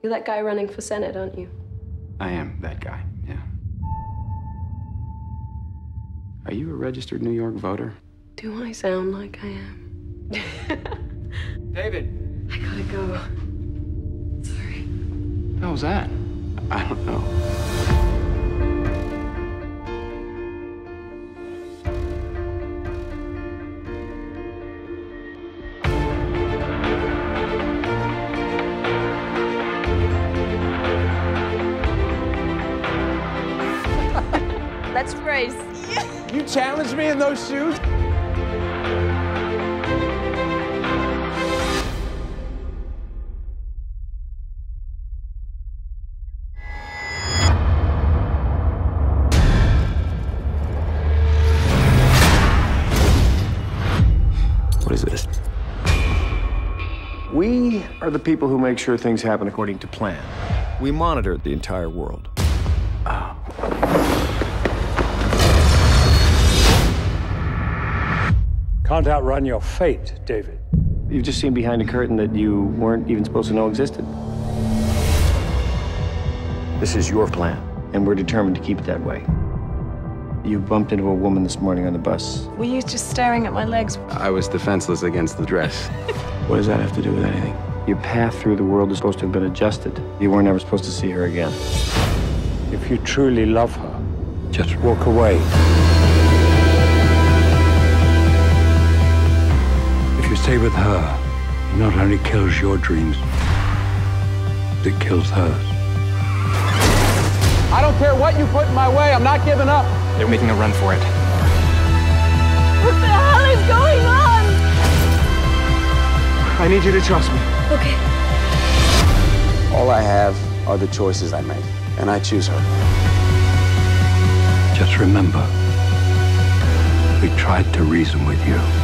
You're that guy running for Senate, aren't you? I am that guy, yeah. Are you a registered New York voter? Do I sound like I am? David! I gotta go. Sorry. How was that? I don't know. Let's race. You challenged me in those shoes? What is this? We are the people who make sure things happen according to plan. We monitor the entire world. Can't outrun your fate, David. You've just seen behind a curtain that you weren't even supposed to know existed. This is your plan, and we're determined to keep it that way. You bumped into a woman this morning on the bus. Were you just staring at my legs? I was defenseless against the dress. What does that have to do with anything? Your path through the world is supposed to have been adjusted. You weren't ever supposed to see her again. If you truly love her, just walk away. If you stay with her, it not only kills your dreams, it kills hers. I don't care what you put in my way, I'm not giving up. They're making a run for it. What the hell is going on? I need you to trust me. Okay. All I have are the choices I make, and I choose her. Just remember, we tried to reason with you.